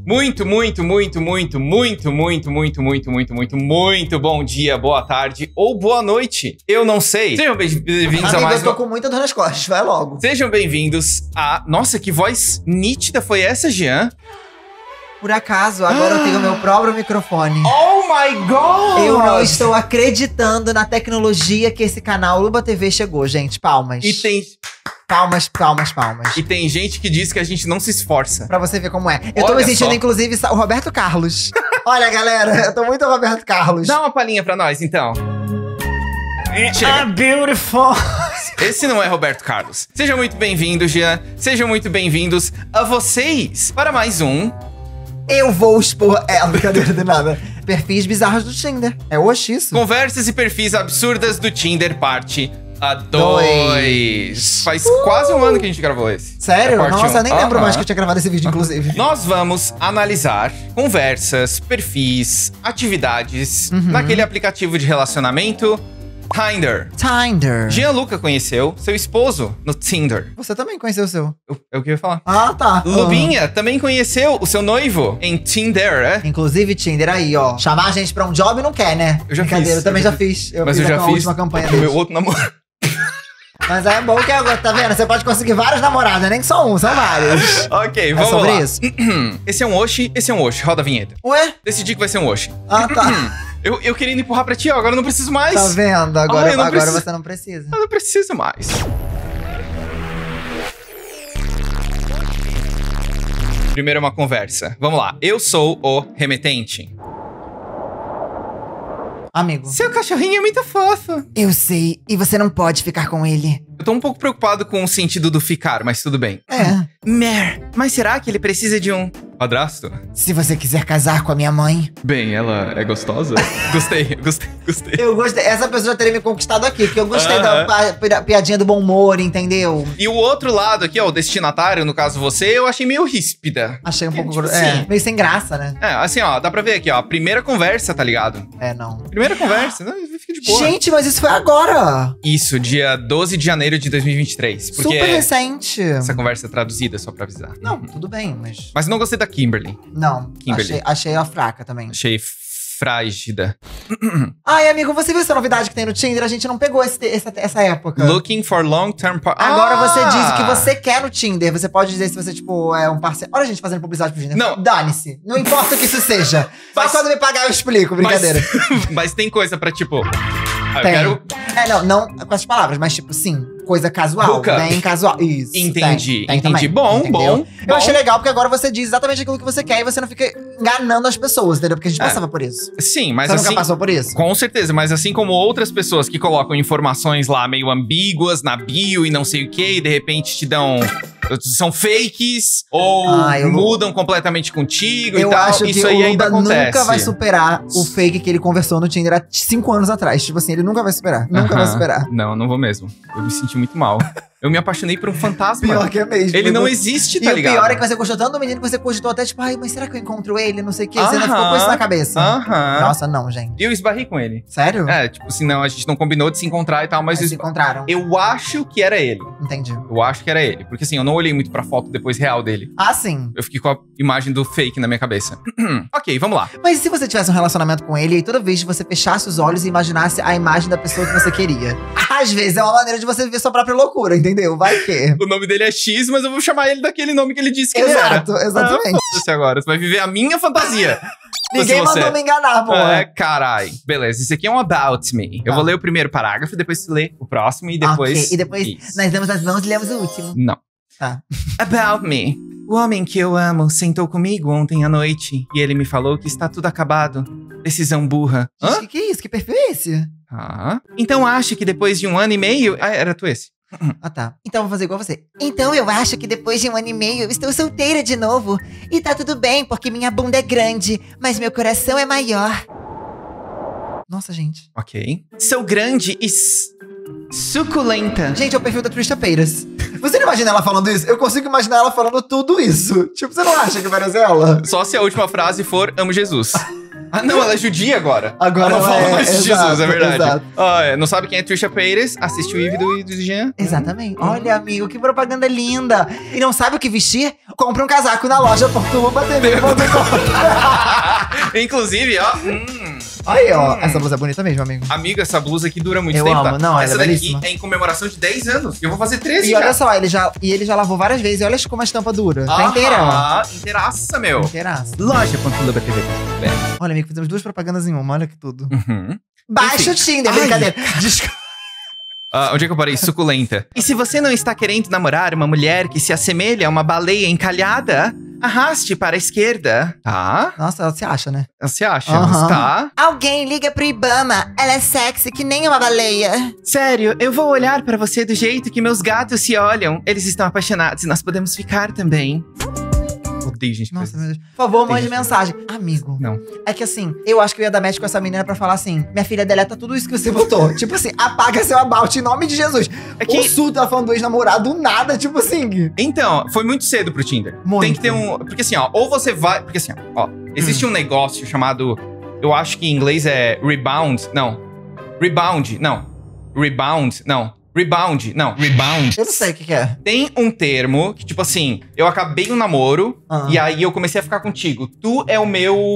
Muito bom dia, boa tarde ou boa noite. Eu não sei. Sejam bem-vindos a mais eu tô com muita dor nas costas, vai logo. Sejam bem-vindos a... Nossa, que voz nítida foi essa, Jean? Por acaso, agora eu tenho meu próprio microfone. Oh my God! Eu não estou acreditando na tecnologia que esse canal Luba TV chegou, gente. Palmas. E tem... Palmas, palmas, palmas. E tem gente que diz que a gente não se esforça. Pra você ver como é. Eu tô me sentindo, inclusive, o Roberto Carlos. Olha, galera, eu tô muito Roberto Carlos. Dá uma palhinha pra nós, então. Chega. Beautiful. Esse não é Roberto Carlos. Sejam muito bem-vindos, Jean. Sejam muito bem-vindos a vocês para mais um... Eu vou expor ela, brincadeira de nada. Perfis bizarros do Tinder. É hoje isso. Conversas e perfis absurdas do Tinder, parte a 2. Faz quase um ano que a gente gravou esse. Sério? Nossa, eu nem lembro mais que eu tinha gravado esse vídeo, inclusive. Nós vamos analisar conversas, perfis, atividades naquele aplicativo de relacionamento Tinder. Gianluca conheceu seu esposo no Tinder. Você também conheceu o seu. É o que eu ia falar. Ah, tá. Lubinha também conheceu o seu noivo em Tinder, é? Inclusive, Tinder aí, ó. Chamar a gente pra um job não quer, né? Eu já fiz. Eu também já fiz. Mas eu já fiz última campanha o meu outro namorado. Mas é bom que agora, tá vendo? Você pode conseguir várias namoradas, nem só um, são vários. Ok, vamos sobre lá. Isso? Esse é um Oshi, esse é um Oshi. Roda a vinheta. Ué? Decidi que vai ser um Oshi. Ah, tá. Eu queria empurrar pra ti, ó, agora eu não preciso mais. Tá vendo? Agora preciso. você não precisa. Eu não preciso mais. Primeiro uma conversa. Vamos lá. Eu sou o remetente. Amigo. Seu cachorrinho é muito fofo. Eu sei. E você não pode ficar com ele. Eu tô um pouco preocupado com o sentido do ficar, mas tudo bem. Mas será que ele precisa de um padrasto? Se você quiser casar com a minha mãe. Bem, ela é gostosa? Gostei. Eu gostei. Essa pessoa já teria me conquistado aqui, porque eu gostei da piadinha do bom humor, entendeu? E o outro lado aqui, ó, o destinatário, no caso você, eu achei meio ríspida. Achei um pouco... tipo, meio sem graça, né? Assim, ó, dá pra ver aqui, ó, a primeira conversa, tá ligado? Não. Primeira conversa, não, fica de boa. Gente, mas isso foi agora! Isso, dia 12 de janeiro de 2023. Porque super recente. Essa conversa é traduzida, só pra avisar. Não, tudo bem, mas... Mas não gostei da Kimberly. Não, Kimberly. achei ela fraca também. Achei frágida. Ai, amigo, você viu essa novidade que tem no Tinder? A gente não pegou essa época. Looking for long-term Agora você diz o que você quer no Tinder. Você pode dizer se você, tipo, é um parceiro... Olha a gente fazendo publicidade pro Tinder. Não. Dane-se. Não importa o que isso seja. Só quando me pagar eu explico, brincadeira. Mas tem coisa pra, tipo... Eu tem. quero... Não com as palavras, mas tipo, sim, coisa casual, bem casual. Isso. Entendi, tem entendi. Também, Bom. Eu achei legal, porque agora você diz exatamente aquilo que você quer e você não fica enganando as pessoas, entendeu? Porque a gente passava por isso. Sim, mas você assim... nunca passou por isso? Com certeza, mas assim como outras pessoas que colocam informações lá meio ambíguas na bio e não sei o que, e de repente te dão... São fakes, ou mudam completamente contigo e tal. Eu acho que isso aí ainda acontece. Nunca vai superar o fake que ele conversou no Tinder há 5 anos atrás. Tipo assim, ele nunca vai superar. Nunca vai superar. Não vou mesmo. Eu me senti muito mal. Eu me apaixonei por um fantasma. Pior que é mesmo. Ele não existe, tá ligado? E o pior é que você gostou tanto do menino que você cogitou até, tipo, ai, mas será que eu encontro ele? Não sei o quê. Você ainda ficou com isso na cabeça. Nossa, não, gente. E eu esbarrei com ele. Sério? Tipo assim, não, a gente não combinou de se encontrar e tal, mas... se encontraram. Eu acho que era ele. Entendi. Eu acho que era ele. Porque assim, eu não olhei muito pra foto depois real dele. Ah, sim. Eu fiquei com a imagem do fake na minha cabeça. Ok, vamos lá. Mas e se você tivesse um relacionamento com ele e toda vez você fechasse os olhos e imaginasse a imagem da pessoa que você queria? Às vezes é uma maneira de você viver sua própria loucura, entendeu? Vai que... O nome dele é X, mas eu vou chamar ele daquele nome que ele disse que ele era. Exatamente. Foda-se agora, você vai viver a minha fantasia. Ninguém mandou me enganar, pô. Carai. Beleza, isso aqui é um About Me. Eu vou ler o primeiro parágrafo, depois você lê o próximo e depois... Ok, e depois nós damos as mãos e lemos o último. Não. Tá. About Me. O homem que eu amo sentou comigo ontem à noite e ele me falou que está tudo acabado. Decisão burra. Gente, que é isso? Que perfil é esse? Então acha que depois de 1 ano e meio... era tu esse. Tá. Então vou fazer igual você. Então eu acho que depois de 1 ano e meio eu estou solteira de novo. E tá tudo bem, porque minha bunda é grande, mas meu coração é maior. Nossa, gente. Ok. Sou grande e suculenta. Gente, é o perfil da Trista Peiras. Você não imagina ela falando isso? Eu consigo imaginar ela falando tudo isso. Tipo, você não acha que vai ser ela? Só se a última frase for amo Jesus. Ah, não, ela é judia agora. Agora ela fala mais de exato, Jesus, é verdade. Exato. Não sabe quem é Trisha Paytas? Assiste o Eve do Jean. Exatamente. Olha, amigo, que propaganda linda. E não sabe o que vestir? Compra um casaco na loja portuba.tv.com. Inclusive, ó. Aí, ó. Essa blusa é bonita mesmo, amigo. Amigo, essa blusa aqui dura muito Eu tempo. amo. Não, essa ela é daqui belíssima. é em comemoração de 10 anos. Eu vou fazer 13 E olha só, ele já lavou várias vezes. E olha como a estampa dura. Tá inteirão. Inteiraça, meu. Inteiraça. Loja.tv.com. Olha, amigo, fizemos 2 propagandas em uma. Olha que tudo. Baixa o Tinder, brincadeira. Desculpa. Onde é que eu parei? Suculenta. E se você não está querendo namorar uma mulher que se assemelha a uma baleia encalhada, arraste para a esquerda. Tá? Nossa, ela se acha, né? Você acha? Aham. Tá? Alguém liga pro Ibama. Ela é sexy que nem uma baleia. Sério, eu vou olhar pra você do jeito que meus gatos se olham. Eles estão apaixonados e nós podemos ficar também. Odeio gente. Nossa, meu Deus. Por favor, mande Entendi. mensagem. Amigo. Não. É que assim, eu acho que eu ia dar match com essa menina pra falar assim: minha filha, deleta tudo isso que você botou. Tipo assim, apaga seu about em nome de Jesus. É que- O surto, ela falando do ex-namorado, do nada, tipo assim. Então, foi muito cedo pro Tinder. Muito. Tem que ter um... Porque assim, ó, ou você vai... Porque assim, ó, existe um negócio chamado... Eu acho que em inglês é rebound. Não. Rebound. Não. Rebound. Não. Rebound. Não. Rebound. Eu não sei o que é. Tem um termo que, tipo assim, eu acabei um namoro Ah. e aí eu comecei a ficar contigo. Tu é o meu...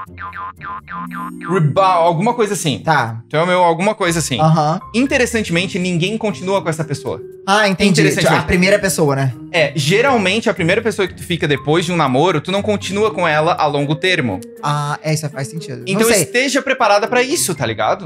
Rebound. Alguma coisa assim. Tá. Tu é o meu alguma coisa assim. Aham. Interessantemente, ninguém continua com essa pessoa. Ah, entendi. Interessante. A primeira pessoa, né? Geralmente a primeira pessoa que tu fica depois de um namoro, tu não continua com ela a longo termo. Ah, isso faz sentido. Então não sei. esteja preparada pra isso, tá ligado?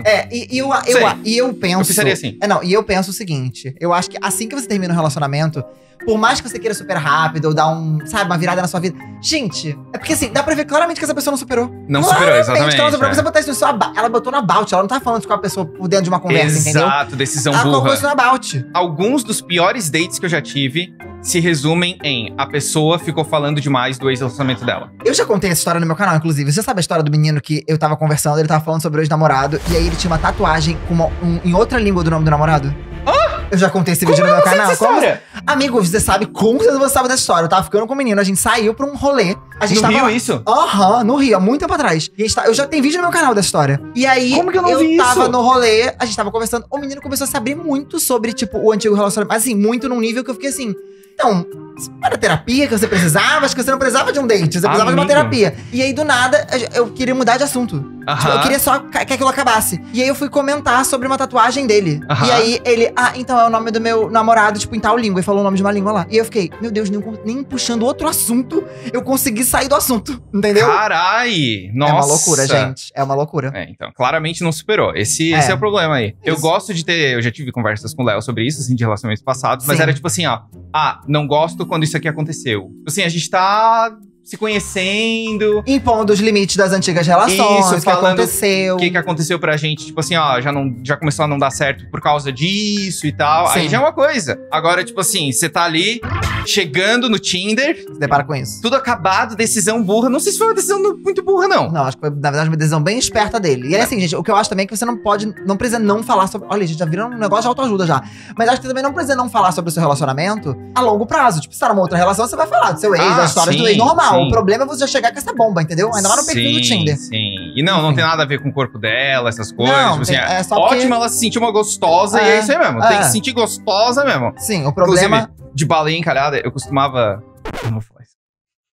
Eu penso. Eu pensaria assim. Eu penso o seguinte: eu acho que assim que você termina um relacionamento, por mais que você queira super rápido ou dar uma virada na sua vida. Gente, é porque assim, dá pra ver claramente que essa pessoa não superou. Não superou, exatamente. Que ela não superou. é. Você botar isso no seu ela botou no about, ela não tá falando com a pessoa por dentro de uma conversa, entendeu? Exato, decisão Ela colocou isso burra. no about. Alguns dos piores dates que eu já tive se resumem em a pessoa ficou falando demais do ex-relacionamento dela. Eu já contei essa história no meu canal, inclusive. Você sabe a história do menino que eu tava conversando, ele tava falando sobre o ex-namorado, e aí ele tinha uma tatuagem com em outra língua do nome do namorado? Eu já contei esse vídeo no meu canal. História? Amigo, você sabe, com certeza você sabe dessa história. Eu tava ficando com o menino, a gente saiu pra um rolê. A gente No tava Rio, lá. isso? Aham, no Rio, há muito tempo atrás. E eu já tenho vídeo no meu canal dessa história. E aí, Como que eu não vi tava isso? no rolê, a gente tava conversando, o menino começou a saber muito sobre, tipo, o antigo relacionamento. Assim, muito num nível que eu fiquei assim... Então, isso era terapia que você precisava? Acho que você não precisava de um date, você precisava de uma Amigo. terapia. E aí, do nada, eu queria mudar de assunto. Tipo, eu queria só que aquilo acabasse. E aí eu fui comentar sobre uma tatuagem dele. Aham. E aí ele, então é o nome do meu namorado, tipo, em tal língua. Ele falou o nome de uma língua lá. E eu fiquei, meu Deus, nem puxando outro assunto, eu consegui sair do assunto. Entendeu? Carai! Nossa! É uma loucura, gente. É uma loucura. Então, claramente não superou. Esse é o problema aí. Eu Isso. gosto de ter... Eu já tive conversas com o Léo sobre isso, assim, de relacionamentos passados. Mas Sim. era tipo assim, ó. Não gosto quando isso aqui aconteceu. Assim, a gente tá se conhecendo... Impondo os limites das antigas relações, Isso, o que falando aconteceu. O que aconteceu pra gente, tipo assim, ó, já começou a não dar certo por causa disso e tal. Sim. Aí já é uma coisa. Agora, tipo assim, você tá ali, chegando no Tinder, Se depara com isso. tudo acabado, decisão burra. Não sei se foi uma decisão muito burra, não. Não, acho que foi, na verdade, uma decisão bem esperta dele. E é assim, gente, o que eu acho também é que você não precisa não falar sobre... Olha, gente, já virou um negócio de autoajuda já. Mas acho que você também não precisa não falar sobre o seu relacionamento a longo prazo. Tipo, se tá numa outra relação, você vai falar do seu ex, das histórias do sim, ex, normal. sim. O problema é você já chegar com essa bomba, entendeu? Ainda mais no perfil do Tinder. Sim. E não tem nada a ver com o corpo dela, essas coisas. Não, tipo assim, é só ótimo porque- ela se sentir uma gostosa e É, é isso aí mesmo. Tem que se sentir gostosa mesmo. Sim, o problema... Inclusive, de baleia encalhada, eu costumava... Eu não vou falar isso.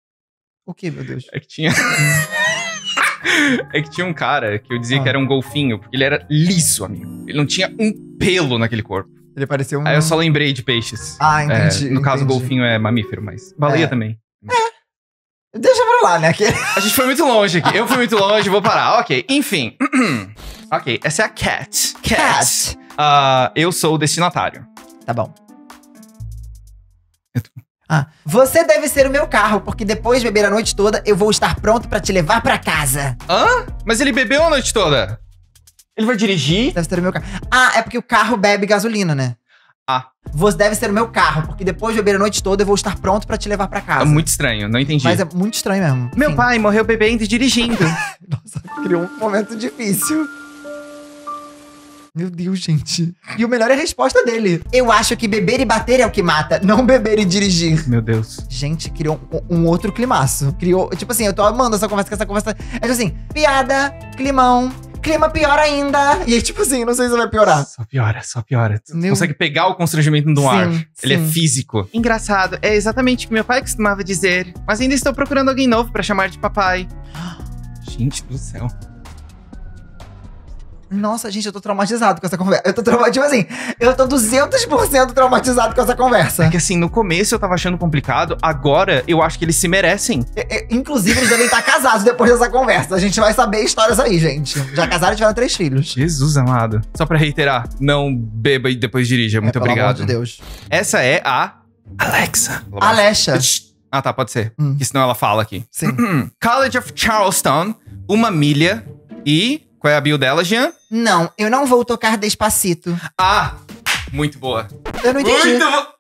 O que, meu Deus? É que tinha... É que tinha um cara que eu dizia que era um golfinho, porque ele era liso, amigo. Ele não tinha um pelo naquele corpo. Ele pareceu um... Aí eu só lembrei de peixes. Ah, entendi. No caso, o entendi. golfinho é mamífero, mas baleia também. Deixa pra lá, né? Que... A gente foi muito longe aqui. Eu fui muito longe, vou parar. Ok, enfim. Ok, essa é a Cat. Cat. Eu sou o destinatário. Tá bom. Você deve ser o meu carro, porque depois de beber a noite toda, eu vou estar pronto pra te levar pra casa. Hã? Mas ele bebeu a noite toda. Ele vai dirigir? Deve ser o meu carro. É porque o carro bebe gasolina, né? Você deve ser o meu carro, porque depois de beber a noite toda, eu vou estar pronto pra te levar pra casa. É muito estranho, não entendi. Mas é muito estranho mesmo. Meu Sim. pai morreu bebendo e dirigindo. Nossa, criou um momento difícil. Meu Deus, gente. E o melhor é a resposta dele. Eu acho que beber e bater é o que mata, não beber e dirigir. Meu Deus. Gente, criou um outro climaço. Criou, tipo assim, eu tô amando essa conversa, que essa conversa é tipo assim, piada, climão, clima pior ainda. E aí, tipo assim, não sei se vai piorar. Só piora. Tu consegue pegar o constrangimento no ar. Ele é físico. Engraçado, é exatamente o que meu pai costumava dizer. Mas ainda estou procurando alguém novo pra chamar de papai. Gente do céu. Nossa, gente, eu tô traumatizado com essa conversa. Eu tô traumatizado, assim, eu tô 200% traumatizado com essa conversa. É que assim, no começo eu tava achando complicado, agora eu acho que eles se merecem. Inclusive, eles devem estar casados depois dessa conversa. A gente vai saber histórias aí, gente. Já casaram e tiveram 3 filhos. Jesus amado. Só pra reiterar, não beba e depois dirija. Muito obrigado. Pelo amor de Deus. Essa é a Alexa. Alexa. Ah, tá, pode ser. Que senão ela fala aqui. Sim. College of Charleston, 1 milha e... Qual é a bio dela, Jean? Não, eu não vou tocar Despacito. Ah, muito boa. Eu não entendi. Muito boa.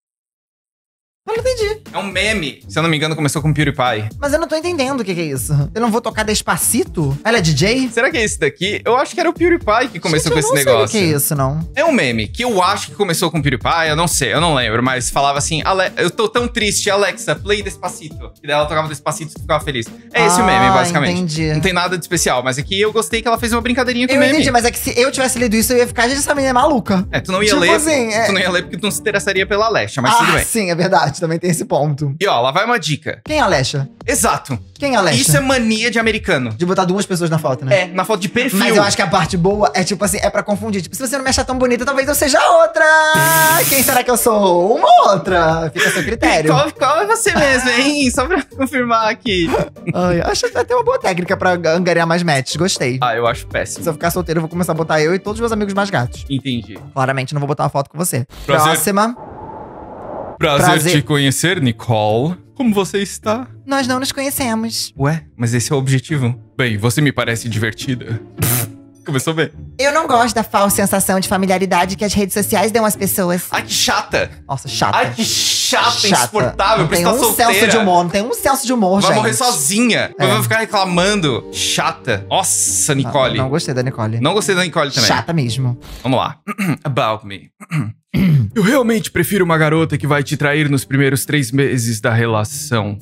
Eu não entendi. É um meme. Se eu não me engano, começou com PewDiePie. Mas eu não tô entendendo o que é isso. Eu não vou tocar Despacito? Ela é DJ? Será que é esse daqui? Eu acho que era o PewDiePie que começou com esse negócio. Eu não sei o que é isso, não. É um meme que eu acho que começou com o PewDiePie, eu não sei, eu não lembro, mas falava assim, eu tô tão triste, Alexa, play Despacito. E daí ela tocava Despacito e ficava feliz. É esse o meme, basicamente. Entendi. Não tem nada de especial, mas aqui eu gostei que ela fez uma brincadeirinha com o meme. Eu entendi, mas é que se eu tivesse lido isso, eu ia ficar, gente, essa menina é maluca. É, tu não ia tipo ler, assim, tu não ia ler porque tu não se interessaria pela Alexa, mas tudo bem. Sim, é verdade, também tem esse ponto. E ó, lá vai uma dica. Quem é a Alexa? Exato. Quem é a Alexa? Isso é mania de americano. De botar 2 pessoas na foto, né? É, na foto de perfil. Mas eu acho que a parte boa é tipo assim, é pra confundir. Tipo, se você não me achar tão bonita, talvez eu seja outra. Quem será que eu sou? Uma outra. Fica a seu critério. Qual é você mesmo, hein? Só pra confirmar aqui. Ai, acho até uma boa técnica pra angariar mais matches. Gostei. Ah, eu acho péssimo. Se eu ficar solteiro, eu vou começar a botar eu e todos os meus amigos mais gatos. Entendi. Claramente, não vou botar uma foto com você. Prazer. Próxima. Prazer te conhecer, Nicole. Como você está? Nós não nos conhecemos. Ué, mas esse é o objetivo. Bem, você me parece divertida. Começou bem. Eu não gosto da falsa sensação de familiaridade que as redes sociais dão às pessoas. Ai, que chata. Nossa, chata. Ai, que chata, insuportável. Não tem um senso de humor, não tem um senso de humor, gente. Vai morrer sozinha. Vai ficar reclamando. Chata. Nossa, Nicole. Não gostei da Nicole. Não gostei da Nicole também. Chata mesmo. Vamos lá. About me. Eu realmente prefiro uma garota que vai te trair nos primeiros 3 meses da relação.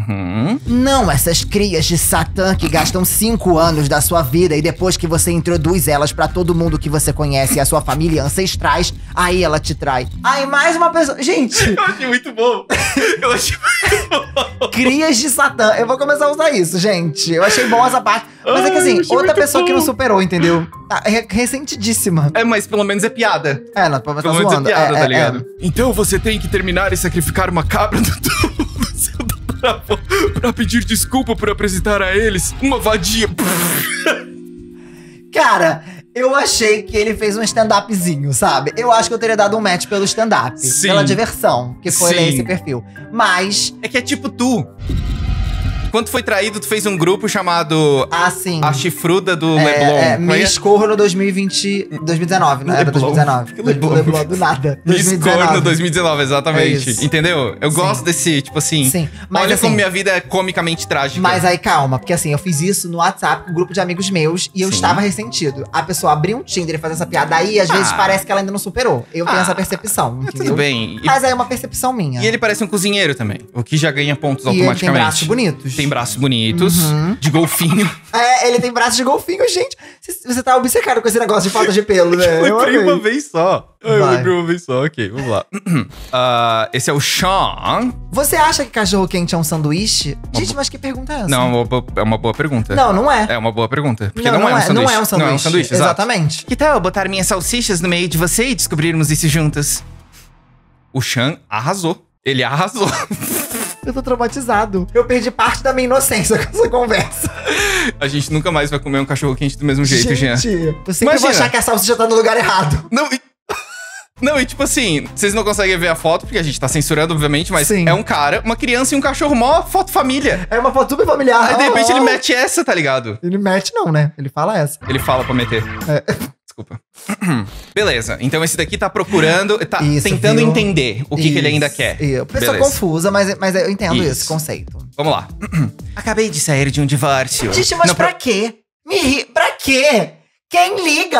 Não essas crias de Satã que gastam 5 anos da sua vida e depois que você introduz elas pra todo mundo que você conhece e a sua família ancestrais, aí ela te trai. Ai, mais uma pessoa. Gente! Eu achei muito bom. Eu achei muito bom. Crias de Satã. Eu vou começar a usar isso, gente. Eu achei bom essa parte. Mas é que assim, outra pessoa que não superou, entendeu? Tá ressentidíssima. É, mas pelo menos é piada. É, não, pelo menos zoando. É piada, tá ligado? Então você tem que terminar e sacrificar uma cabra do túmulo do seu pra pedir desculpa por apresentar a eles uma vadia. Cara, eu achei que ele fez um stand-upzinho, sabe? Eu acho que eu teria dado um match pelo stand-up. Pela diversão, que foi ler esse perfil. Mas... é que é tipo tu. Quando tu foi traído, tu fez um grupo chamado... Ah, sim. A Chifruda do Leblon. Miss Corno 2019, não era 2019. Leblon do nada. Miss Corno 2019, exatamente. Entendeu? Eu gosto desse, tipo assim... Sim. Mas, olha assim, como minha vida é comicamente trágica. Mas aí, calma. Porque assim, eu fiz isso no WhatsApp com um grupo de amigos meus e eu estava ressentido. A pessoa abriu um Tinder e fazer essa piada aí, às vezes parece que ela ainda não superou. Eu tenho essa percepção, entendeu? Tudo bem. Mas aí é uma percepção minha. E ele parece um cozinheiro também, o que já ganha pontos automaticamente. Ele tem braços bonitos. Tem braços bonitos, de golfinho. É, ele tem braços de golfinho, gente. Você tá obcecado com esse negócio de falta de pelo, né? Eu lembrei uma vez só. Eu lembrei uma vez só, ok, vamos lá. Esse é o Sean. Você acha que cachorro quente é um sanduíche? Gente, mas que pergunta é essa? Não, é uma boa pergunta. Não, não é. É uma boa pergunta. Porque não é um sanduíche. Não é um sanduíche. Não é um sanduíche, exatamente. Que tal eu botar minhas salsichas no meio de você e descobrirmos isso juntos? O Sean arrasou. Ele arrasou. Eu tô traumatizado. Eu perdi parte da minha inocência com essa conversa. A gente nunca mais vai comer um cachorro quente do mesmo jeito, Jean. Eu sempre vou achar que a salsicha tá no lugar errado. Não, e tipo assim, vocês não conseguem ver a foto, porque a gente tá censurando, obviamente, mas Sim. É um cara, uma criança e um cachorro, mó foto família. É uma foto super familiar. Aí de repente ele mete essa, tá ligado? Ele mete não, né? Ele fala essa. Ele fala pra meter. Desculpa. Beleza, então esse daqui tá procurando, tá tentando entender o que ele ainda quer. Pessoa confusa, mas eu entendo esse conceito. Vamos lá. Acabei de sair de um divórcio. Gente, mas pra quê? Pra quê? Quem liga?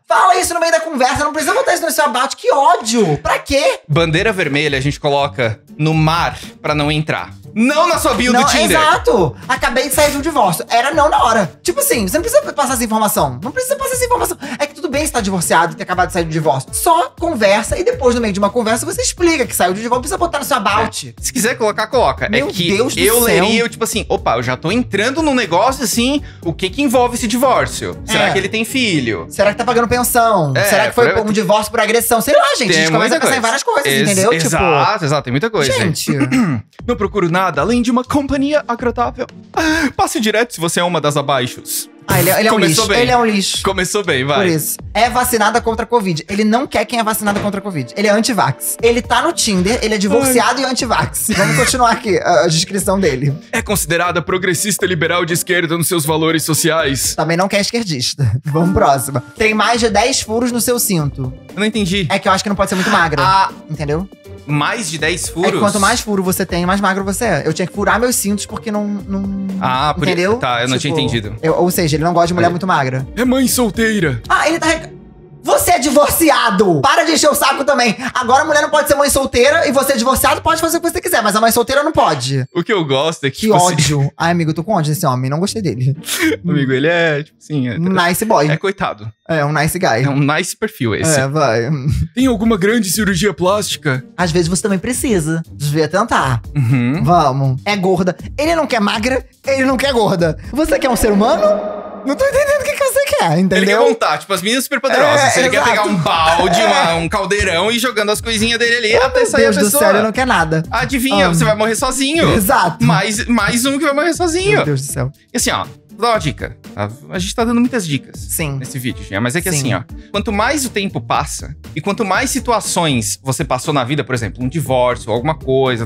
Fala isso no meio da conversa, não precisa botar isso no seu about. Que ódio! Pra quê? Bandeira vermelha a gente coloca no mar pra não entrar. Não na sua bio do Tinder. Exato. Acabei de sair de um divórcio. Era não na hora. Tipo assim, você não precisa passar essa informação. Não precisa passar essa informação. É que tudo bem se tá divorciado e ter acabado de sair do divórcio. Só conversa e depois, no meio de uma conversa, você explica que saiu do divórcio. Não precisa botar no seu about. Se quiser colocar, coloca. Meu é que Deus do eu céu. leria, tipo assim, opa, eu já tô entrando num negócio assim, o que envolve esse divórcio? Será que ele tem filho? Será que tá pagando pensão? Será que foi um divórcio por agressão? Sei lá, gente. A gente começa a pensar em várias coisas, entendeu? Exato, tem muita coisa. Gente. Não procuro nada além de uma companhia agradável. Passe direto se você é uma das abaixos. Ah, ele é um lixo. Bem. Ele é um lixo. Começou bem, vai. Por isso. É vacinada contra a Covid. Ele não quer quem é vacinado contra a Covid. Ele é anti-vax. Ele tá no Tinder, ele é divorciado e anti-vax. Vamos continuar aqui a descrição dele. É considerada progressista liberal de esquerda nos seus valores sociais. Também não quer esquerdista. Vamos próxima. Tem mais de 10 furos no seu cinto. Eu não entendi. É que eu acho que não pode ser muito magra. Entendeu? Mais de 10 furos? É que quanto mais furo você tem, mais magro você é. Eu tinha que furar meus cintos porque não entendeu? Tá, eu não tinha entendido. Ou seja, ele não gosta de mulher muito magra. É mãe solteira. Ele tá... Você é divorciado! Para de encher o saco também. Agora a mulher não pode ser mãe solteira e você é divorciado, pode fazer o que você quiser, mas a mãe solteira não pode. O que eu gosto é que... Que ódio. Ai, amigo, eu tô com ódio desse homem, não gostei dele. Amigo, ele é, tipo assim... Nice boy. É coitado. É um nice guy. É um nice perfil esse. Vai. Tem alguma grande cirurgia plástica? Às vezes você também precisa. Devia tentar. Uhum. Vamos. É gorda. Ele não quer magra, ele não quer gorda. Você quer um ser humano? Não tô entendendo o que você quer, entendeu? Ele quer montar, tipo, as meninas super poderosas. Ele quer pegar um balde, um caldeirão e jogando as coisinhas dele ali até sair a pessoa. Meu Deus do céu, ele não quer nada. Adivinha, você vai morrer sozinho. Exato. Mais um que vai morrer sozinho. Meu Deus do céu. E assim, ó, vou dar uma dica. A gente tá dando muitas dicas. Sim. Nesse vídeo, já. Mas é que assim, ó. Quanto mais o tempo passa e quanto mais situações você passou na vida, por exemplo, um divórcio, alguma coisa,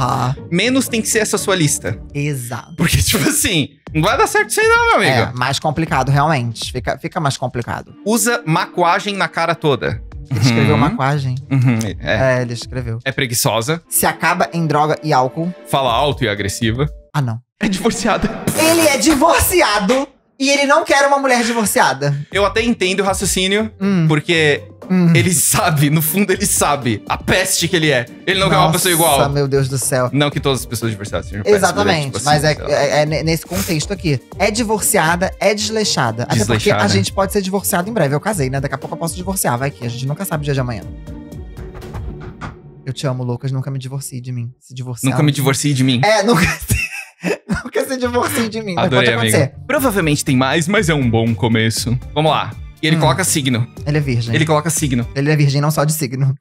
menos tem que ser essa sua lista. Exato. Porque, tipo assim, não vai dar certo isso aí não, meu amigo. É, mais complicado, realmente. Fica mais complicado. Usa maquiagem na cara toda. Ele escreveu maquiagem. Ele escreveu. É preguiçosa. Se acaba em droga e álcool. Fala alto e agressiva. Ah, não. É divorciada. Ele é divorciado e ele não quer uma mulher divorciada. Eu até entendo o raciocínio, porque ele sabe, no fundo ele sabe a peste que ele é. Ele não quer uma pessoa igual. Nossa, meu Deus do céu. Não que todas as pessoas divorciadas sejam péssimas. Exatamente, tipo assim, mas é nesse contexto aqui. É divorciada, é desleixada. Até porque a gente pode ser divorciado em breve. Eu casei, né? Daqui a pouco eu posso divorciar, vai que a gente nunca sabe o dia de amanhã. Eu te amo, Lucas, nunca me divorcie de mim. Se divorciar. Nunca me divorcie de mim. Nunca se divorcie de mim. Adorei, mas pode acontecer. Amigo. Provavelmente tem mais, mas é um bom começo. Vamos lá. E ele coloca signo. Ele é virgem. Ele coloca signo. Ele é virgem, não só de signo.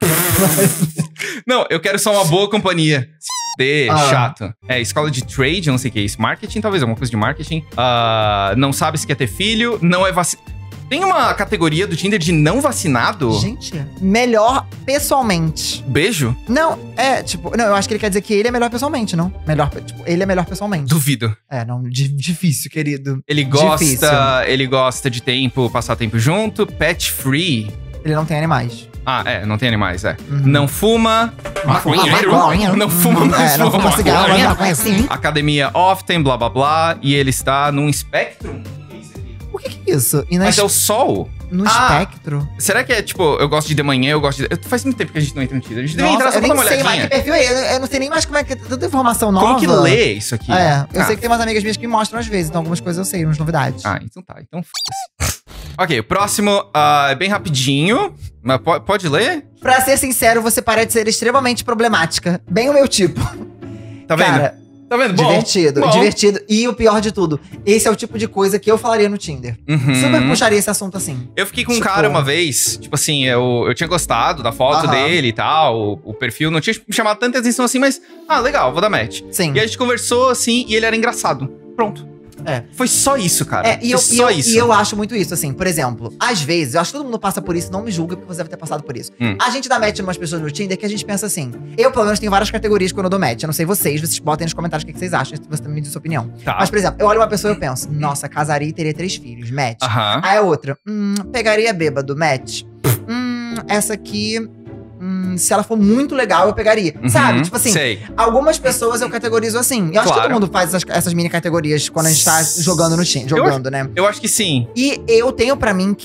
Não, eu quero só uma boa companhia. Chato. É, escola de trade, eu não sei o que é isso. Marketing, talvez, alguma coisa de marketing. Não sabe se quer ter filho, não é vacinado. Tem uma categoria do Tinder de não vacinado? Gente, melhor pessoalmente. Beijo? Não, não, eu acho que ele quer dizer que ele é melhor pessoalmente, não? Ele é melhor pessoalmente. Duvido. Não, difícil, querido. Ele gosta de passar tempo junto, pet free. Ele não tem animais. Não tem animais, Não fuma. Não fuma, mas não fuma cigarro. Academia often, blá blá blá. E ele está num Spectrum. O que é isso? Mas é o sol? No espectro? Será que é tipo, eu gosto de manhã, eu gosto de... Faz muito tempo que a gente não entra no Tinder. A gente deve entrar só pra dar uma olhadinha. Eu nem sei mais que perfil é. Eu não sei nem mais como é que é tanta informação nova. Como que lê isso aqui? Eu sei que tem umas amigas minhas que me mostram às vezes, então algumas coisas eu sei, umas novidades. Então tá. Então foda-se. Ok, o próximo é bem rapidinho. Mas pode ler? Pra ser sincero, você parece ser extremamente problemática. Bem o meu tipo. Tá vendo? Cara, tá vendo? Divertido. E o pior de tudo, esse é o tipo de coisa que eu falaria no Tinder. Super puxaria esse assunto assim. Eu fiquei com um cara uma vez, tipo assim, eu tinha gostado da foto dele e tal, o perfil não tinha me chamado tanta atenção assim, mas, legal, vou dar match. Sim. E a gente conversou assim, e ele era engraçado. Pronto. Foi só isso, cara. E eu acho muito isso, assim, por exemplo, às vezes, eu acho que todo mundo passa por isso, não me julga porque você deve ter passado por isso. A gente dá match em umas pessoas no Tinder que a gente pensa assim, eu pelo menos tenho várias categorias quando eu dou match, eu não sei vocês botem nos comentários o que vocês acham, se você também me diz sua opinião. Tá. Mas, por exemplo, eu olho uma pessoa e eu penso, nossa, casaria e teria 3 filhos, match. Aí a outra, pegaria bêbado, match. Essa aqui... se ela for muito legal, eu pegaria. Sabe? Tipo assim, algumas pessoas eu categorizo assim. Eu acho que todo mundo faz essas mini categorias quando a gente tá jogando no Tinder, né? Eu acho que sim. E eu tenho pra mim que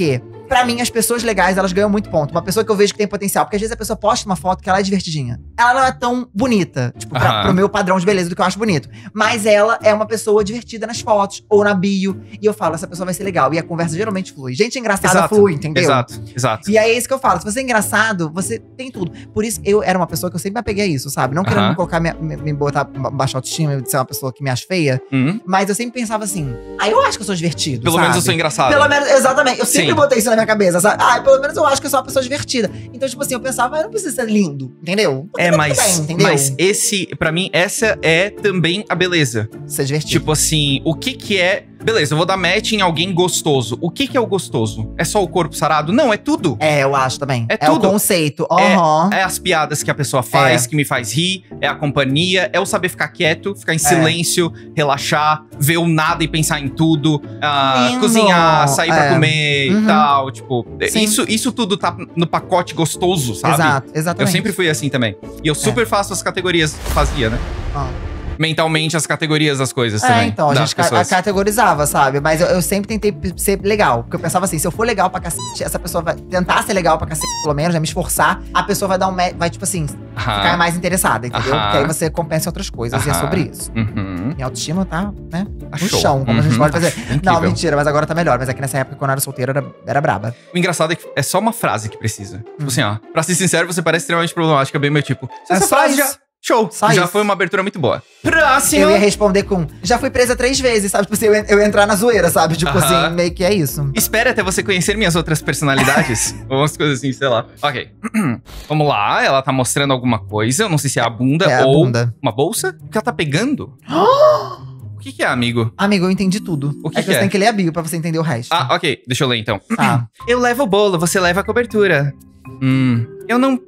Pra mim, as pessoas legais, elas ganham muito ponto. Uma pessoa que eu vejo que tem potencial. Porque às vezes a pessoa posta uma foto que ela é divertidinha. Ela não é tão bonita, tipo, pro meu padrão de beleza do que eu acho bonito. Mas ela é uma pessoa divertida nas fotos ou na bio. E eu falo, essa pessoa vai ser legal. E a conversa geralmente flui. Gente engraçada flui, entendeu? Exato. E aí é isso que eu falo. Se você é engraçado, você tem tudo. Por isso, eu era uma pessoa que eu sempre me apeguei a isso, sabe? Não querendo colocar me botar baixa autoestima, de ser uma pessoa que me acha feia. Mas eu sempre pensava assim, eu acho que eu sou divertido, Pelo menos eu sou engraçado. Pelo menos, exatamente. Eu sempre botei isso na minha cabeça, sabe? Pelo menos eu acho que eu sou uma pessoa divertida. Então, tipo assim, eu pensava, eu não preciso ser lindo, entendeu? Mas esse, pra mim, essa é também a beleza. Ser divertido. Tipo assim, o que é... Beleza, eu vou dar match em alguém gostoso. O que é o gostoso? É só o corpo sarado? Não, é tudo. Eu acho também. É tudo. O conceito. É as piadas que a pessoa faz, que me faz rir. É a companhia. É o saber ficar quieto, ficar em silêncio, relaxar, ver o nada e pensar em tudo. Cozinhar, sair pra comer e tal. Tipo, isso tudo tá no pacote gostoso, sabe? Exatamente. Eu sempre fui assim também. E eu super faço as categorias. Fazia, né? Mentalmente as categorias das coisas também. Então, a gente categorizava, sabe? Mas eu sempre tentei ser legal. Porque eu pensava assim, se eu for legal pra cacete, essa pessoa vai tentar ser legal pra cacete, pelo menos, né? Me esforçar, a pessoa vai dar vai tipo assim, ficar mais interessada, entendeu? Porque aí você compensa outras coisas, e é sobre isso. Minha autoestima tá, né? No chão, como a gente pode fazer. Não, mentira, mas agora tá melhor. Mas é que nessa época, quando eu era solteira, era braba. O engraçado é que é só uma frase que precisa. Tipo assim, pra ser sincero, você parece extremamente problemática, bem meu tipo. Essa frase show. Já foi uma abertura muito boa. Próximo. Eu ia responder com, já fui presa 3 vezes, sabe? Tipo assim, eu ia entrar na zoeira, sabe? Tipo assim, meio que é isso. Espere até você conhecer minhas outras personalidades. Ou umas coisas assim, sei lá. Ok. Vamos lá, ela tá mostrando alguma coisa. Eu não sei se é a bunda ou uma bolsa. O que ela tá pegando? O que é, amigo? Amigo, eu entendi tudo. O que você tem que ler a bio pra você entender o resto. Ok. Deixa eu ler, então. Eu levo o bolo, você leva a cobertura. Eu não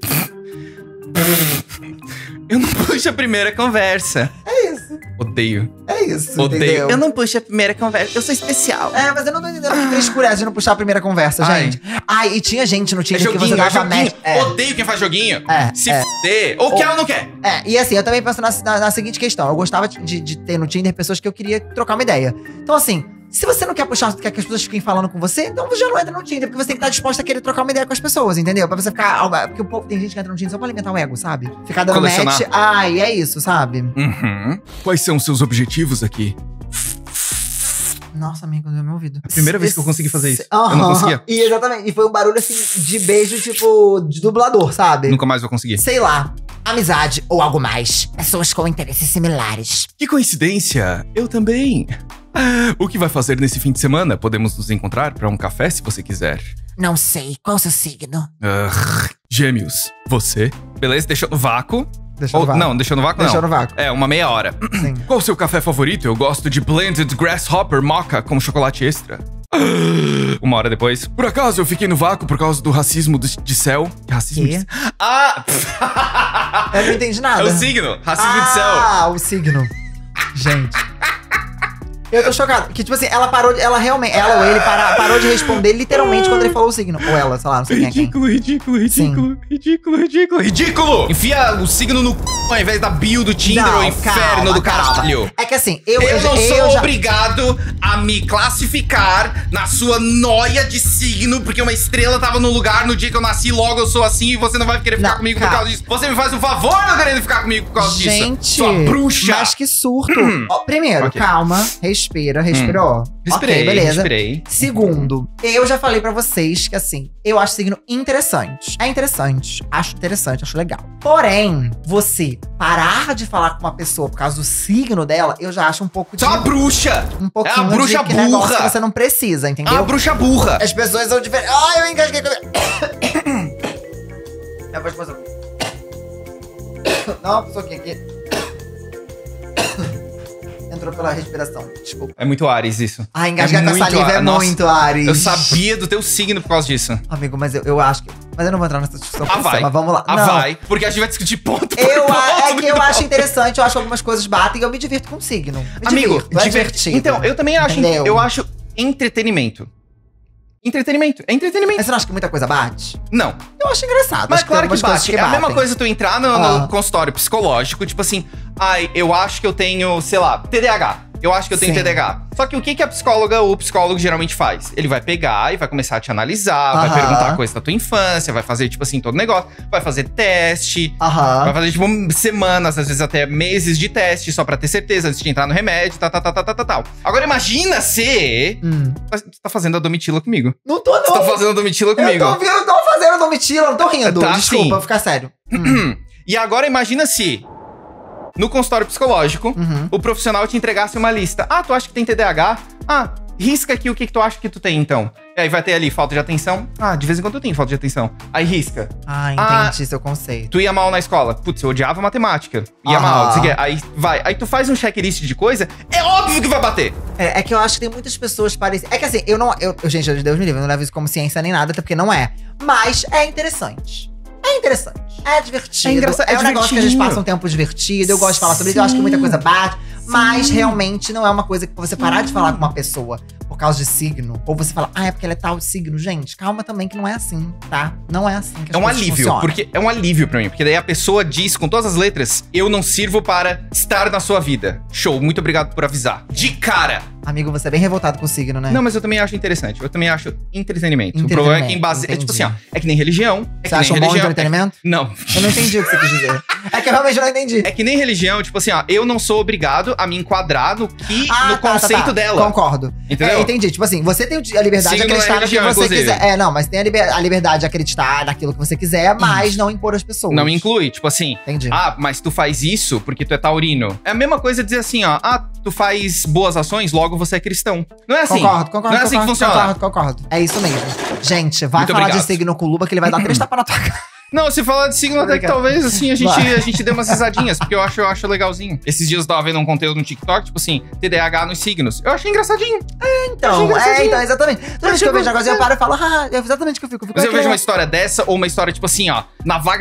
puxo a primeira conversa. É isso. Odeio. É isso, Odeio. Entendeu? Eu não puxo a primeira conversa. Eu sou especial. Mas eu não tô entendendo que frescura é de não puxar a primeira conversa, gente. E tinha gente no Tinder que você dava match. Odeio quem faz joguinho. Se fuder. Ou quer ou não quer. E assim, eu também penso na seguinte questão. Eu gostava de ter no Tinder pessoas que eu queria trocar uma ideia. Então assim, se você não quer puxar, quer que as pessoas fiquem falando com você, então você já não entra no Tinder, porque você tem que estar disposta a querer trocar uma ideia com as pessoas, entendeu? Pra você ficar... Porque o povo tem gente que entra no Tinder só pra alimentar o ego, sabe? Ficar dando match. E é isso, sabe? Quais são os seus objetivos aqui? Nossa, amigo, deu meu ouvido. Primeira vez que eu consegui fazer isso. Eu não conseguia. Exatamente. E foi um barulho, assim, de beijo, tipo, de dublador, sabe? Nunca mais vou conseguir. Sei lá. Amizade ou algo mais. Pessoas com interesses similares. Que coincidência. Eu também. O que vai fazer nesse fim de semana? Podemos nos encontrar pra um café se você quiser. Não sei. Qual o seu signo? Gêmeos. Você? Beleza, deixou no vácuo. Não, deixou no vácuo não. Deixou no vácuo. Uma meia hora. Sim. Qual o seu café favorito? Eu gosto de Blended Grasshopper Mocha com chocolate extra. Uma hora depois. Por acaso eu fiquei no vácuo por causa do racismo de céu? Racismo de céu? Eu não entendi nada. É o signo. Racismo de céu. O signo. Gente. Eu tô chocado. Que, tipo assim, ela ou ele parou de responder literalmente quando ele falou o signo. Ou ela, sei lá, não sei quem é quem. Ridículo! Enfia o signo no c... ao invés da bio do Tinder ou inferno do caralho. É que assim, eu não sou obrigado a me classificar na sua noia de signo, porque uma estrela tava no lugar no dia que eu nasci, logo eu sou assim e você não vai querer ficar comigo por causa disso. Você me faz um favor não querendo ficar comigo por causa disso. Gente, sua bruxa. Mas que surto. Primeiro, calma. Respira, ó. Respirei, beleza. Respirei. Segundo, eu já falei pra vocês que assim, eu acho signo interessante. É interessante, acho legal. Porém, você parar de falar com uma pessoa por causa do signo dela, eu já acho um pouco de... Você é uma bruxa! Um pouquinho é uma bruxa de burra! Que você não precisa, entendeu? É uma bruxa burra! As pessoas são diferentes. Eu engasguei com... Não, uma pouquinho aqui. Entrou pela respiração, desculpa. É muito Ares isso. Engasgar com a saliva é muito Ares. Eu sabia do teu signo por causa disso. Amigo, mas eu acho que... Mas eu não vou entrar nessa discussão. Vai. Mas vamos lá. Vai. Porque a gente vai discutir ponto por ponto. É que eu acho interessante, eu acho que algumas coisas batem e eu me divirto com o signo. Amigo, divertido. Então, eu também acho... Entendeu? Eu acho entretenimento. Entretenimento. É entretenimento. Mas você não acha que muita coisa bate? Não. Eu acho engraçado. Mas claro que bate. É a mesma coisa tu entrar no consultório psicológico, tipo assim... eu acho que eu tenho, sei lá, TDAH. eu acho que eu tenho TDAH. Só que o que a psicóloga ou o psicólogo geralmente faz? Ele vai pegar e vai começar a te analisar, vai perguntar coisas da tua infância, vai fazer, tipo assim, todo negócio, vai fazer teste, vai fazer, tipo, semanas, às vezes até meses de teste, só pra ter certeza, antes de entrar no remédio, tal. Agora imagina se você tá fazendo a Domitila comigo. Não tô, não. Você tá fazendo a Domitila comigo. Eu tô fazendo a Domitila, não tô rindo. Tá, desculpa, vou ficar sério. E agora imagina se, no consultório psicológico, o profissional te entregasse uma lista. Ah, tu acha que tem TDAH? Ah, risca aqui o que tu acha que tu tem, então. E aí vai ter ali falta de atenção. Ah, de vez em quando eu tenho falta de atenção. Aí risca. Ah, entendi seu conceito. Tu ia mal na escola. Putz, eu odiava matemática. Ia mal, não sei o quê. Aí vai. Aí tu faz um checklist de coisa, é óbvio que vai bater. É que eu acho que tem muitas pessoas parecidas. É que assim, gente, Deus me livre, eu não levo isso como ciência nem nada, até porque não é. Mas é interessante. É interessante. É divertido. É engraçado. É um negócio que a gente passa um tempo divertido. Eu gosto de falar sobre isso. Eu acho que muita coisa bate. Mas realmente não é uma coisa que você parar de falar com uma pessoa por causa de signo. Ou você fala, é porque ela é tal signo. Gente, calma também que não é assim, tá? Não é assim que as coisas funcionam. Porque é um alívio pra mim. Porque daí a pessoa diz com todas as letras, eu não sirvo para estar na sua vida. Show, muito obrigado por avisar. De cara. Amigo, você é bem revoltado com o signo, né? Não, mas eu também acho interessante. Eu também acho entretenimento. O problema é quem baseia. É tipo assim, ó. É que nem religião. Você acha um bom entretenimento? Não. Eu não entendi o que você quis dizer. É que eu realmente não entendi. É que nem religião, tipo assim, ó. Eu não sou obrigado a me enquadrar no conceito dela. Concordo. Entendeu? Entendi. Tipo assim, você tem a liberdade de acreditar no que você quiser. Não, mas tem a liberdade de acreditar naquilo que você quiser, mas não impor as pessoas. Não inclui. Tipo assim, entendi. Mas tu faz isso porque tu é taurino. É a mesma coisa dizer assim, ó. Tu faz boas ações, logo você é cristão. Não é assim. Concordo. Não é assim que funciona. Concordo. É isso mesmo. Gente, vai falar de signo com o Luba que ele vai dar 3 tapas na tua cara. Não, se falar de signo, até que talvez, assim, a gente dê umas risadinhas, porque eu acho legalzinho. Esses dias eu tava vendo um conteúdo no TikTok, tipo assim, TDAH nos signos. Eu achei engraçadinho. Então, exatamente. Toda vez que eu vejo agora, eu paro e falo, é exatamente o que eu fico. Mas eu vejo uma história dessa, ou uma história, tipo assim, ó,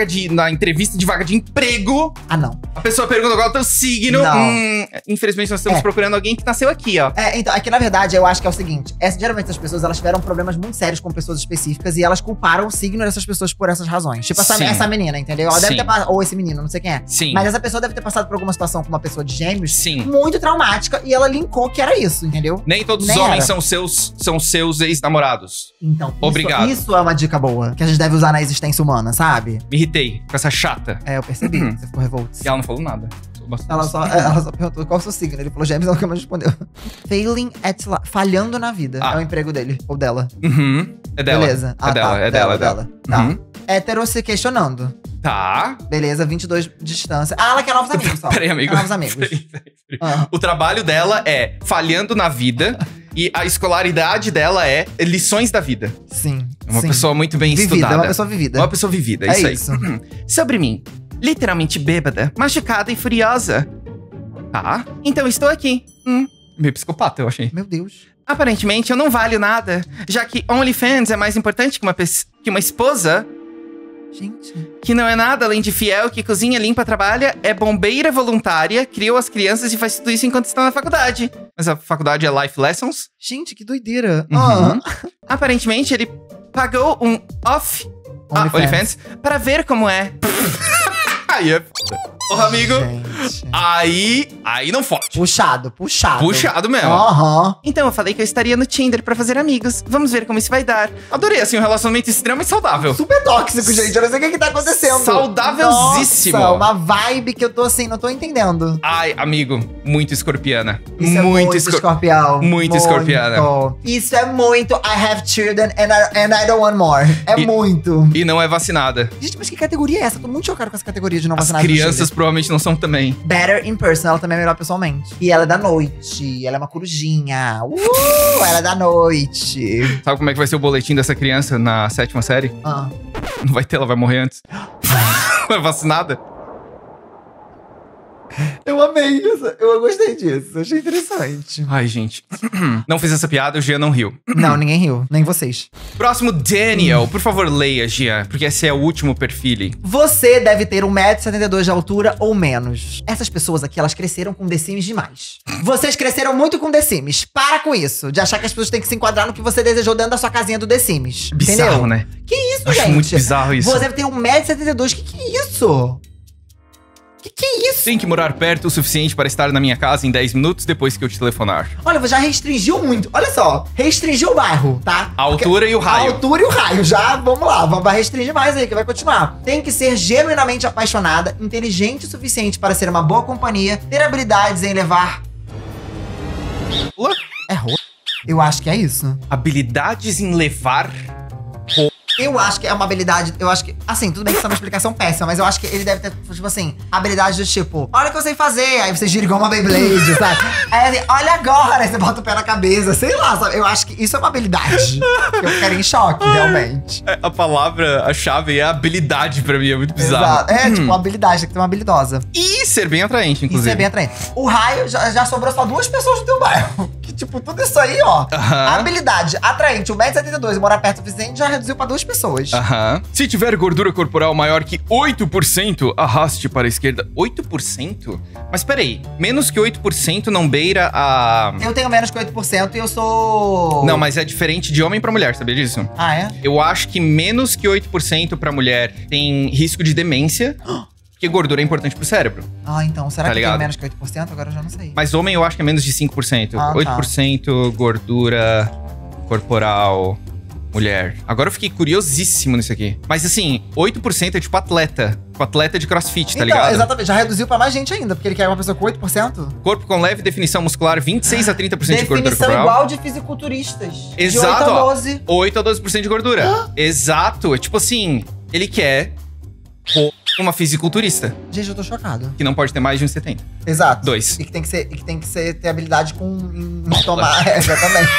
na entrevista de vaga de emprego. Não. A pessoa pergunta qual é o teu signo. Infelizmente, nós estamos procurando alguém que nasceu aqui, ó. Então, é que na verdade, eu acho que é o seguinte, geralmente as pessoas, elas tiveram problemas muito sérios com pessoas específicas e elas culparam o signo dessas pessoas por essas razões. Tipo, essa menina, entendeu? Ela deve ter passado, ou esse menino, não sei quem é. Sim. Mas essa pessoa deve ter passado por alguma situação com uma pessoa de gêmeos. Sim. Muito traumática e ela linkou que era isso, entendeu? Nem todos os homens são seus ex-namorados. Então, obrigado. Isso é uma dica boa, que a gente deve usar na existência humana, sabe? Me irritei com essa chata. Eu percebi. Você ficou revolto. E ela não falou nada. Ela só perguntou qual é o seu signo. Ele falou gêmeos, ela nunca mais respondeu. Failing at life. Falhando na vida. É o emprego dele. Ou dela. É dela. Beleza. É dela. Tá. Hétero se questionando. Tá. Beleza, 22 de distância. Ela quer novos amigos só. Peraí, amigo. Quer novos amigos. Peraí. O trabalho dela é falhando na vida. E a escolaridade dela é lições da vida. Sim. É uma pessoa muito bem estudada. É uma pessoa vivida. Uma pessoa vivida, é isso aí. Sobre mim. Literalmente bêbada, machucada e furiosa. Tá, então estou aqui. Meio psicopata, eu achei. Meu Deus. Aparentemente eu não valho nada, já que OnlyFans é mais importante que uma esposa. Gente. Que não é nada além de fiel, que cozinha, limpa, trabalha, é bombeira voluntária, criou as crianças e faz tudo isso enquanto está na faculdade. Mas a faculdade é Life Lessons? Gente, que doideira. Aparentemente ele pagou um OnlyFans para ver como é. Aí é foda. Porra, amigo. Gente. Aí não fode. Puxado. Puxado mesmo. Então eu falei que eu estaria no Tinder pra fazer amigos. Vamos ver como isso vai dar. Adorei, assim, um relacionamento extremamente saudável. Super tóxico, gente. Eu não sei o que tá acontecendo. Saudávelzíssimo. Nossa, uma vibe que eu tô assim, não tô entendendo. Ai, amigo, muito escorpiana. Isso muito escorpião. Muito escorpiana. Isso é muito I have children and I don't want more. Muito. E não é vacinada. Gente, mas que categoria é essa? Tô muito chocado com essa categoria de não vacinada. As crianças provavelmente não são também. Better in person, ela também é melhor pessoalmente. E ela é da noite, ela é uma corujinha. Ela é da noite. Sabe como é que vai ser o boletim dessa criança na 7ª série? Não vai ter, ela vai morrer antes. Não é vacinada? Eu amei isso. Eu gostei disso. Achei interessante. Ai, gente. Não fiz essa piada, o Jean não riu. Não, ninguém riu. Nem vocês. Próximo, Daniel. Por favor, leia, Jean, porque esse é o último perfil. Você deve ter 1,72 m de altura ou menos. Essas pessoas aqui, elas cresceram com The Sims demais. Vocês cresceram muito com The Sims. Para com isso. De achar que as pessoas têm que se enquadrar no que você desejou dentro da sua casinha do The Sims. Bizarro, entendeu? Né? Que isso, Acho gente? muito bizarro isso. Você deve ter 1,72 m. Que é isso? Que é isso? Tem que morar perto o suficiente para estar na minha casa em 10 minutos depois que eu te telefonar. Olha, já restringiu muito. Olha só, restringiu o bairro, tá? A altura e o raio. A altura e o raio. Já, vamos lá, vai restringir mais aí, que vai continuar. Tem que ser genuinamente apaixonada, inteligente o suficiente para ser uma boa companhia, ter habilidades em levar... É rola? Eu acho que é isso. Habilidades em levar... Eu acho que é uma habilidade, eu acho que, assim, tudo bem que isso é uma explicação péssima, mas eu acho que ele deve ter, tipo assim, habilidade do tipo, olha o que eu sei fazer, aí você gira igual uma Beyblade, sabe? Aí assim, olha agora, aí você bota o pé na cabeça, sei lá, sabe? Eu acho que isso é uma habilidade. Eu ficaria em choque, realmente. A palavra, a chave é habilidade pra mim, é muito bizarro. Exato. É, tipo, uma habilidade, tem que ter uma habilidosa. E ser bem atraente, inclusive. Isso é bem atraente. O raio, já sobrou só 2 pessoas no teu bairro. Que, tipo, tudo isso aí, ó. Habilidade, atraente, 1,72 m e morar perto o suficiente, já reduziu pra 2 pessoas. Se tiver gordura corporal maior que 8%, arraste para a esquerda. 8%? Mas peraí, menos que 8% não beira a... Eu tenho menos que 8% e eu sou... Não, mas é diferente de homem pra mulher, sabia disso? Ah, é? Eu acho que menos que 8% pra mulher tem risco de demência. Porque gordura é importante pro cérebro. Ah, então. Será Tá que eu ligado? tenho menos que 8%? Agora eu já não sei. Mas homem eu acho que é menos de 5%. Ah, tá. 8% gordura corporal mulher. Agora eu fiquei curiosíssimo nisso aqui. Mas assim, 8% é tipo atleta. Tipo atleta de crossfit, tá Então, ligado? exatamente. Já reduziu pra mais gente ainda, porque ele quer uma pessoa com 8%. Corpo com leve definição muscular, 26 a 30% de gordura Definição corporal. igual de fisiculturistas. Exato, De 8 a ó. 12. 8 a 12% de gordura. Exato. É tipo assim, ele quer uma fisiculturista, Gente, eu tô chocado. que não pode ter mais de 1,70. Exato. 2. E que tem que ser, ter habilidade em tomar. Exatamente.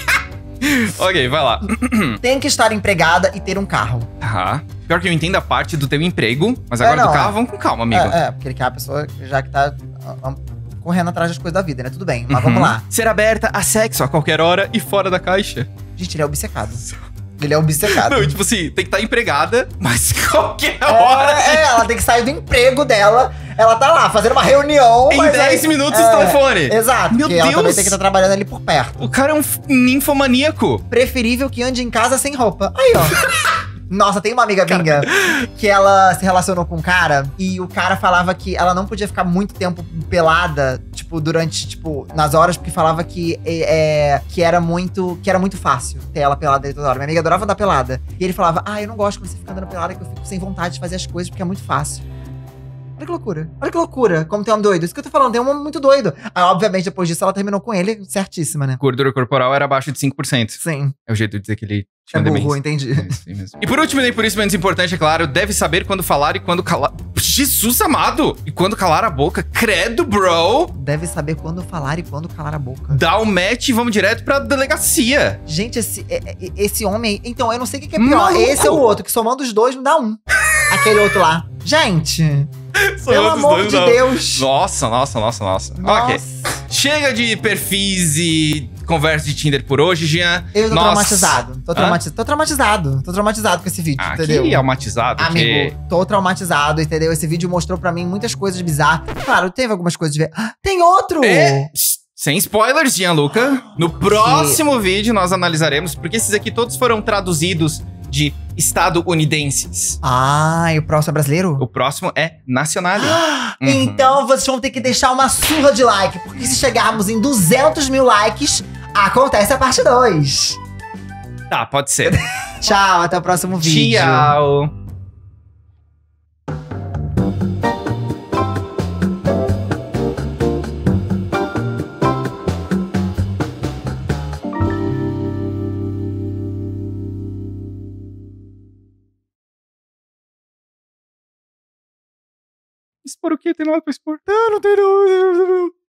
Ok, vai lá. Tem que estar empregada e ter um carro. Pior que eu entendo a parte do teu emprego, mas agora do carro, vamos com calma, amigo. Porque ele quer a pessoa já que tá correndo atrás das coisas da vida, né? Tudo bem, mas vamos lá. Ser aberta a sexo a qualquer hora e fora da caixa. Gente, ele é obcecado. Ele é obcecado. Não, tipo assim, tem que estar empregada, mas qualquer hora. Ela tem que sair do emprego dela. Ela tá lá, fazendo uma reunião. Em 10 minutos no telefone. Exato. Meu porque ela também Deus. tem que estar trabalhando ali por perto. O cara é um ninfomaníaco. Preferível que ande em casa sem roupa. Aí, ó. Nossa, tem uma amiga minha que ela se relacionou com um cara e o cara falava que ela não podia ficar muito tempo pelada, tipo, durante, tipo, nas horas, porque falava que era muito fácil ter ela pelada toda hora. Minha amiga adorava andar pelada. E ele falava, eu não gosto quando você fica andando pelada, que eu fico sem vontade de fazer as coisas, porque é muito fácil. Olha que loucura. Olha que loucura, como tem um doido. Isso que eu tô falando, tem um homem muito doido. Aí, obviamente, depois disso, ela terminou com ele, certíssima, né? Gordura corporal era abaixo de 5%. Sim. É o jeito de dizer que ele tinha É burro, demência. entendi. Isso mesmo. E por último, nem por isso menos importante, é claro, deve saber quando falar e quando calar. Jesus amado! E quando calar a boca, credo, bro! Deve saber quando falar e quando calar a boca. Dá o match e vamos direto pra delegacia. Gente, esse homem... Então, eu não sei o que é pior. Maluco. Esse ou o outro, que somando os dois me dá um. Aquele outro lá. Gente, pelo amor de Deus. Nossa. Ok. Chega de perfis e conversa de Tinder por hoje, Jean. Eu tô traumatizado. Tô traumatizado com esse vídeo, entendeu? Que traumatizado. Amigo, tô traumatizado, entendeu? Esse vídeo mostrou pra mim muitas coisas bizarras. Claro, teve algumas coisas de ver. Tem outro! Sem spoilers, Gianluca. No próximo vídeo nós analisaremos, porque esses aqui todos foram traduzidos de estadunidenses. E o próximo é brasileiro? O próximo é nacional. Então vocês vão ter que deixar uma surra de like, porque se chegarmos em 200 mil likes, acontece a parte 2. Tá, pode ser. Tchau, até o próximo vídeo. Tchau. Expor o quê? Tem nada pra expor? Não tem não.